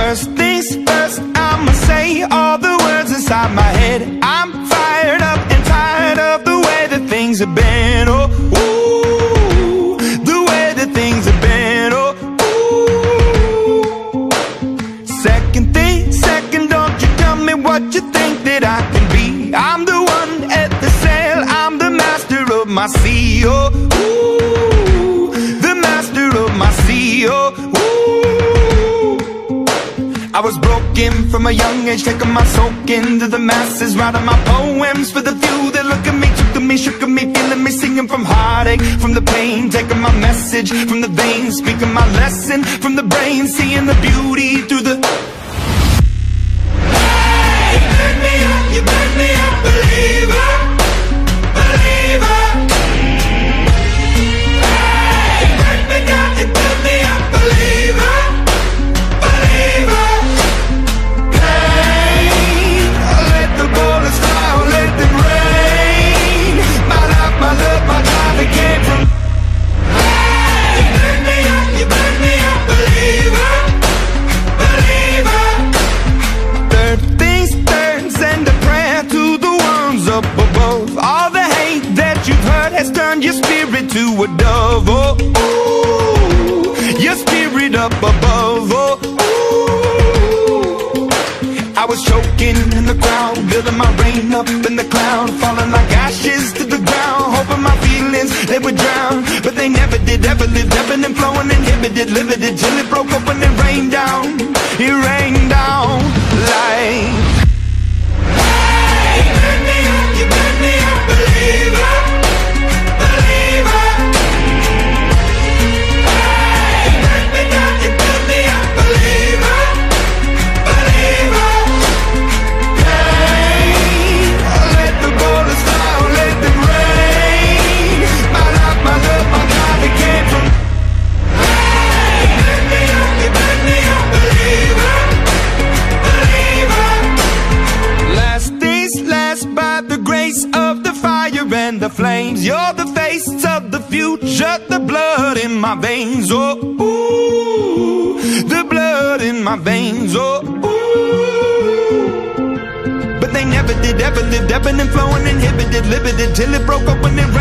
First things first, I'ma say all the words inside my head. I'm fired up and tired of the way that things have been. Oh, ooh, the way that things have been. Oh, ooh. Second thing, second, don't you tell me what you think that I can be. I'm the one at the sail, I'm the master of my sea. Oh, ooh, the master of my sea. Oh, ooh. I was broken from a young age, taking my soak into the masses, writing my poems for the few that look at me, took to me, shook at me, feeling me, singing from heartache, from the pain, taking my message from the veins, speaking my lesson from the brain, seeing the beauty through the... Hey, you burn me up, you burn me up, believer, believer. Hey, you burn me down, you burn me up, believer, believer. My love, my drive, it came from. Hey, you burn me up, you burn me up, believer, believer. Third things third, send a prayer to the ones up above. All the hate that you've heard has turned your spirit to a dove. Oh, ooh, your spirit up above. Oh, ooh. I was choking in the crowd, building my rain up in the cloud, falling like ashes to the ground, hoping my feelings, they would drown. But they never did, ever lived, ebbing and flowing, inhibited, limited, till it broke up when it rained down. It rained down like... Hey, you burn me up, you burn me up, believer, believer. Hey, you burn me down, you burn me up, believer, believer. And the flames, you're the face of the future, the blood in my veins. Oh, ooh, the blood in my veins. Oh, ooh. But they never did, ever lived, ebbing and flowing, inhibited, limited, till it broke up when it